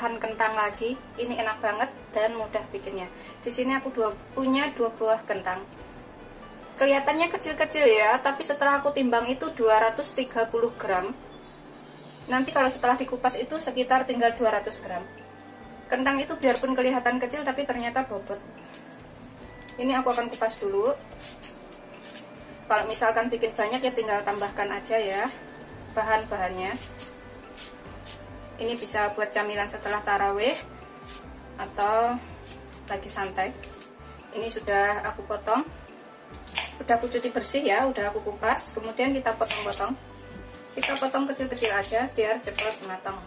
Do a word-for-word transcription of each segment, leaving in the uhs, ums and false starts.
olahan kentang lagi. Ini enak banget dan mudah bikinnya. Di sini aku dua, punya dua buah kentang. Kelihatannya kecil-kecil ya, tapi setelah aku timbang itu dua ratus tiga puluh gram. Nanti kalau setelah dikupas itu sekitar tinggal dua ratus gram. Kentang itu biarpun kelihatan kecil tapi ternyata bobot. Ini aku akan kupas dulu. Kalau misalkan bikin banyak ya tinggal tambahkan aja ya bahan-bahannya. Ini bisa buat camilan setelah tarawih atau lagi santai. Ini sudah aku potong, udah aku cuci bersih ya, udah aku kupas. Kemudian kita potong-potong. Kita potong kecil-kecil aja biar cepat matang.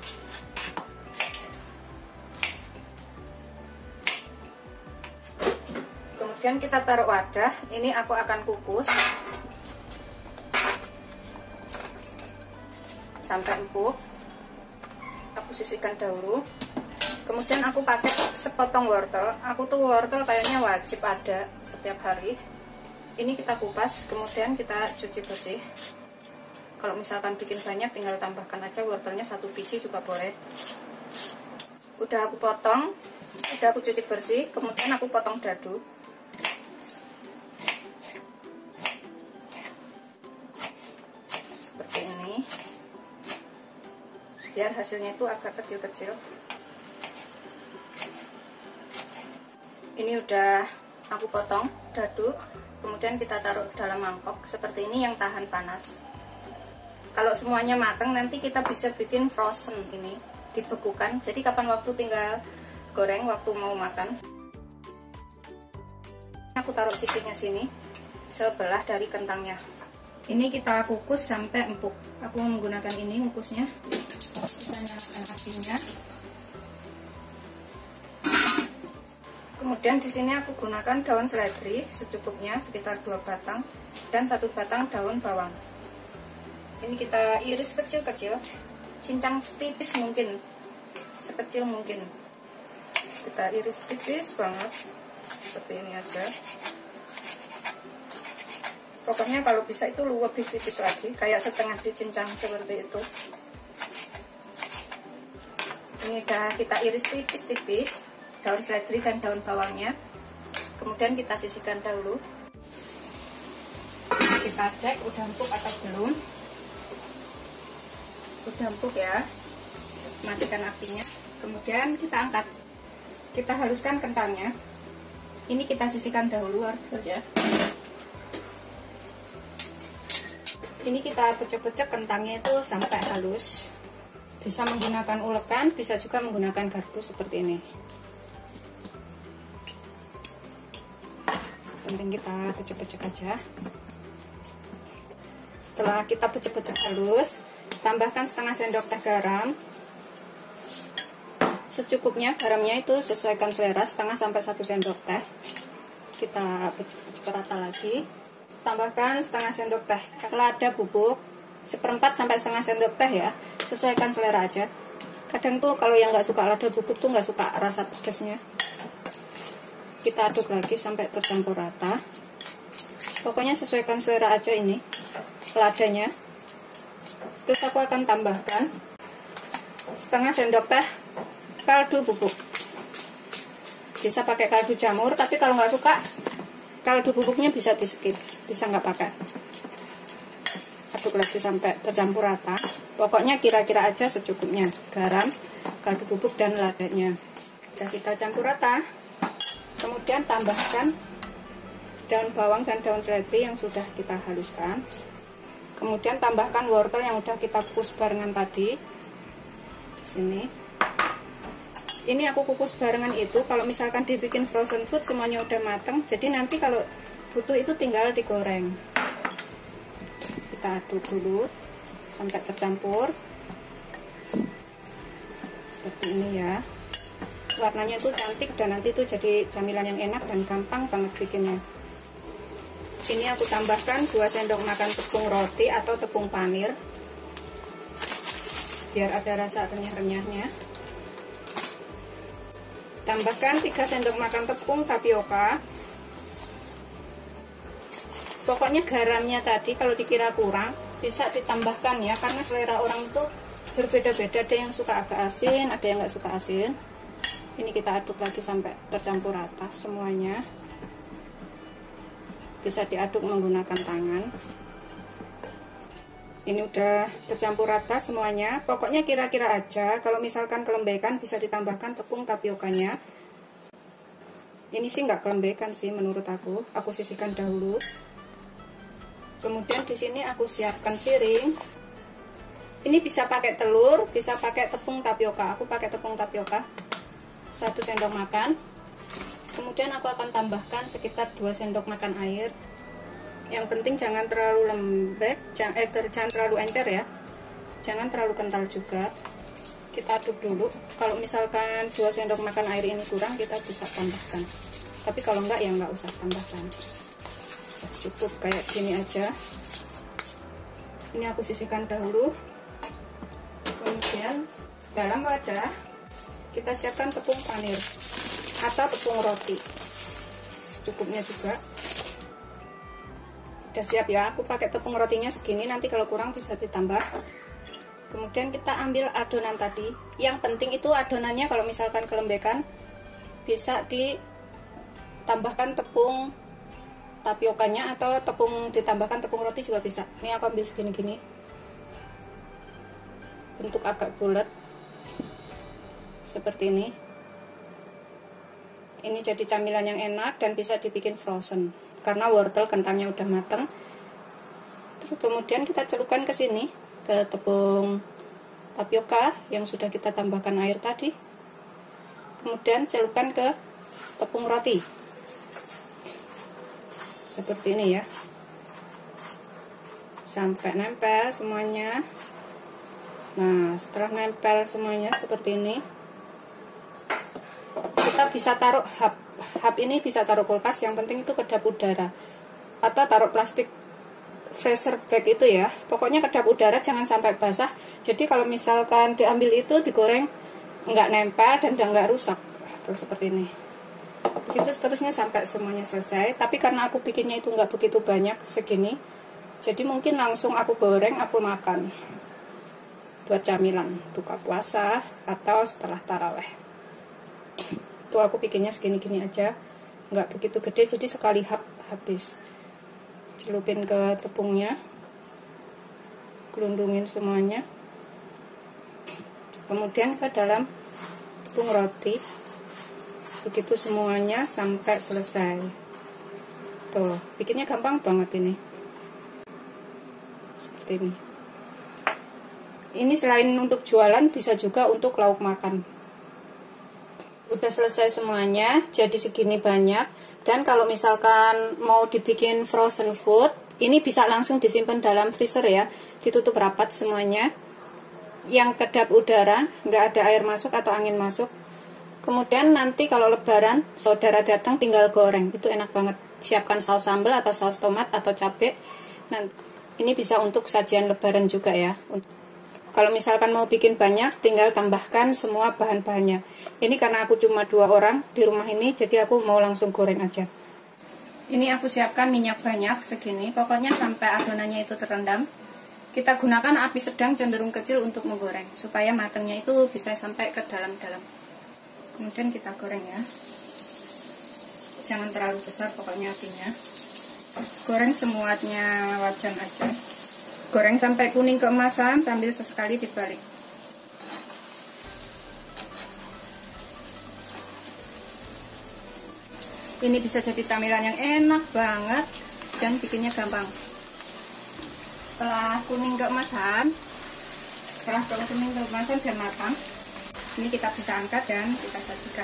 Kemudian kita taruh wadah. Ini aku akan kukus sampai empuk. Aku sisihkan dahulu. Kemudian aku pakai sepotong wortel. Aku tuh wortel kayaknya wajib ada setiap hari. Ini kita kupas, kemudian kita cuci bersih. Kalau misalkan bikin banyak tinggal tambahkan aja wortelnya satu biji juga boleh. Udah aku potong, udah aku cuci bersih. Kemudian aku potong dadu. Seperti ini. Biar hasilnya itu agak kecil-kecil. Ini udah aku potong dadu, kemudian kita taruh dalam mangkok seperti ini yang tahan panas. Kalau semuanya matang nanti kita bisa bikin frozen, ini dibekukan. Jadi kapan waktu tinggal goreng waktu mau makan. Aku taruh sisihnya sini sebelah dari kentangnya. Ini kita kukus sampai empuk. Aku menggunakan ini kukusnya. Kita nyalakan apinya. Kemudian di sini aku gunakan daun seledri secukupnya, sekitar dua batang, dan satu batang daun bawang. Ini kita iris kecil-kecil, cincang tipis mungkin, sekecil mungkin. Kita iris tipis banget, seperti ini aja. Pokoknya kalau bisa itu lebih tipis lagi, kayak setengah dicincang seperti itu. Ini udah kita iris tipis-tipis daun seledri dan daun bawangnya. Kemudian kita sisihkan dahulu. Kita cek udah empuk atau belum. Udah empuk ya. Matikan apinya. Kemudian kita angkat. Kita haluskan kentangnya. Ini kita sisihkan dahulu ya. Ini kita pecek-pecek kentangnya itu sampai halus. Bisa menggunakan ulekan, bisa juga menggunakan garpu seperti ini. Penting kita pecek-pecek aja. Setelah kita pecek-pecek halus, tambahkan setengah sendok teh garam. Secukupnya, garamnya itu sesuaikan selera, setengah sampai satu sendok teh. Kita pecek-pecek rata lagi. Tambahkan setengah sendok teh lada bubuk, seperempat sampai setengah sendok teh ya, sesuaikan selera aja. Kadang tuh kalau yang nggak suka lada bubuk tuh nggak suka rasa pedasnya. Kita aduk lagi sampai tercampur rata. Pokoknya sesuaikan selera aja ini ladanya. Terus aku akan tambahkan setengah sendok teh kaldu bubuk. Bisa pakai kaldu jamur, tapi kalau nggak suka kaldu bubuknya bisa di skip, bisa nggak pakai. Aduk lagi sampai tercampur rata. Pokoknya kira-kira aja secukupnya garam, kaldu bubuk dan ladanya. Sudah kita campur rata. Kemudian tambahkan daun bawang dan daun seledri yang sudah kita haluskan. Kemudian tambahkan wortel yang sudah kita kukus barengan tadi. Di sini. Ini aku kukus barengan itu. Kalau misalkan dibikin frozen food semuanya udah mateng. Jadi nanti kalau butuh itu tinggal digoreng. Kita aduk dulu sampai tercampur seperti ini ya. Warnanya itu cantik dan nanti itu jadi camilan yang enak dan gampang banget bikinnya. Ini aku tambahkan dua sendok makan tepung roti atau tepung panir biar ada rasa renyah-renyahnya. Tambahkan tiga sendok makan tepung tapioka. Pokoknya garamnya tadi kalau dikira kurang bisa ditambahkan ya, karena selera orang itu berbeda-beda, ada yang suka agak asin, ada yang nggak suka asin. Ini kita aduk lagi sampai tercampur rata semuanya. Bisa diaduk menggunakan tangan. Ini udah tercampur rata semuanya. Pokoknya kira-kira aja. Kalau misalkan kelembekan bisa ditambahkan tepung tapiokanya. Ini sih nggak kelembekan sih menurut aku. Aku sisihkan dahulu. Kemudian di sini aku siapkan piring. Ini bisa pakai telur, bisa pakai tepung tapioka. Aku pakai tepung tapioka satu sendok makan. Kemudian aku akan tambahkan sekitar dua sendok makan air. Yang penting jangan terlalu lembek, jangan, eh, jangan terlalu encer ya. Jangan terlalu kental juga. Kita aduk dulu. Kalau misalkan dua sendok makan air ini kurang, kita bisa tambahkan. Tapi kalau enggak ya enggak usah tambahkan. Cukup kayak gini aja. Ini aku sisihkan dahulu. Kemudian dalam wadah kita siapkan tepung panir atau tepung roti secukupnya juga. Udah siap ya, aku pakai tepung rotinya segini, nanti kalau kurang bisa ditambah. Kemudian kita ambil adonan tadi. Yang penting itu adonannya kalau misalkan kelembekan bisa ditambahkan tepung tapiokanya atau tepung ditambahkan tepung roti juga bisa. Ini aku ambil segini-gini, bentuk agak bulat seperti ini. Ini jadi camilan yang enak dan bisa dibikin frozen karena wortel kentangnya udah matang. Terus kemudian kita celupkan ke sini, ke tepung tapioka yang sudah kita tambahkan air tadi. Kemudian celupkan ke tepung roti seperti ini ya, sampai nempel semuanya. Nah, setelah nempel semuanya seperti ini, kita bisa taruh hap. Hap ini bisa taruh kulkas, yang penting itu kedap udara. Atau taruh plastik freezer bag itu ya. Pokoknya kedap udara, jangan sampai basah. Jadi kalau misalkan diambil itu, digoreng, nggak nempel dan nggak rusak. Tuh, seperti ini. Begitu seterusnya sampai semuanya selesai. Tapi karena aku bikinnya itu nggak begitu banyak, segini. Jadi mungkin langsung aku goreng, aku makan. Buat camilan buka puasa atau setelah taraweh. Tuh aku bikinnya segini-gini aja, nggak begitu gede, jadi sekali hap habis. Celupin ke tepungnya, gelundungin semuanya, kemudian ke dalam tepung roti. Begitu semuanya sampai selesai. Tuh, bikinnya gampang banget ini. Seperti ini. Ini selain untuk jualan, bisa juga untuk lauk makan. Udah selesai semuanya, jadi segini banyak. Dan kalau misalkan mau dibikin frozen food, ini bisa langsung disimpan dalam freezer ya. Ditutup rapat semuanya. Yang kedap udara, nggak ada air masuk atau angin masuk. Kemudian nanti kalau lebaran, saudara datang tinggal goreng. Itu enak banget. Siapkan saus sambal atau saus tomat atau cabai. Nah, ini bisa untuk sajian lebaran juga ya. Kalau misalkan mau bikin banyak, tinggal tambahkan semua bahan-bahannya. Ini karena aku cuma dua orang di rumah ini, jadi aku mau langsung goreng aja. Ini aku siapkan minyak banyak segini, pokoknya sampai adonannya itu terendam. Kita gunakan api sedang cenderung kecil untuk menggoreng, supaya matangnya itu bisa sampai ke dalam-dalam. Kemudian kita goreng ya. Jangan terlalu besar pokoknya apinya. Goreng semuanya wajan aja. Goreng sampai kuning keemasan sambil sesekali dibalik. Ini bisa jadi camilan yang enak banget dan bikinnya gampang. Setelah kuning keemasan, setelah kuning keemasan dan matang, ini kita bisa angkat dan kita sajikan.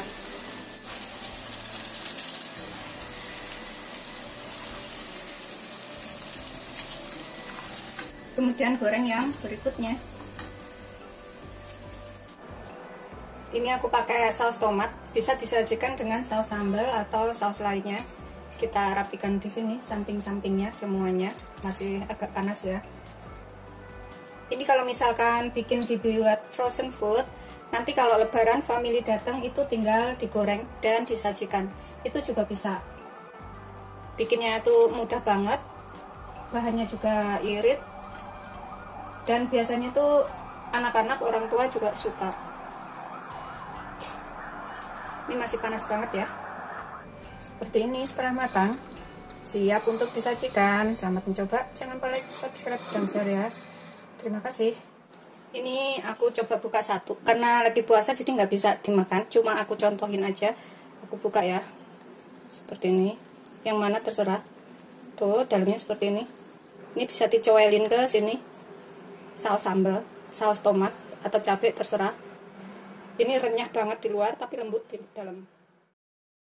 Kemudian goreng yang berikutnya. Ini aku pakai saus tomat, bisa disajikan dengan saus sambal atau saus lainnya. Kita rapikan di sini samping-sampingnya semuanya, masih agak panas ya. Ini kalau misalkan bikin dibuat frozen food, nanti kalau lebaran family datang itu tinggal digoreng dan disajikan. Itu juga bisa. Bikinnya itu mudah banget, bahannya juga irit. Dan biasanya tuh anak-anak, orang tua juga suka. Ini masih panas banget ya. Seperti ini setelah matang, siap untuk disajikan. Selamat mencoba, jangan lupa like, subscribe, dan share ya. Terima kasih. Ini aku coba buka satu, karena lagi puasa jadi nggak bisa dimakan, cuma aku contohin aja. Aku buka ya, seperti ini. Yang mana terserah. Tuh, dalamnya seperti ini. Ini bisa dicoelin ke sini. Saus sambal, saus tomat, atau cabai terserah. Ini renyah banget di luar tapi lembut di dalam.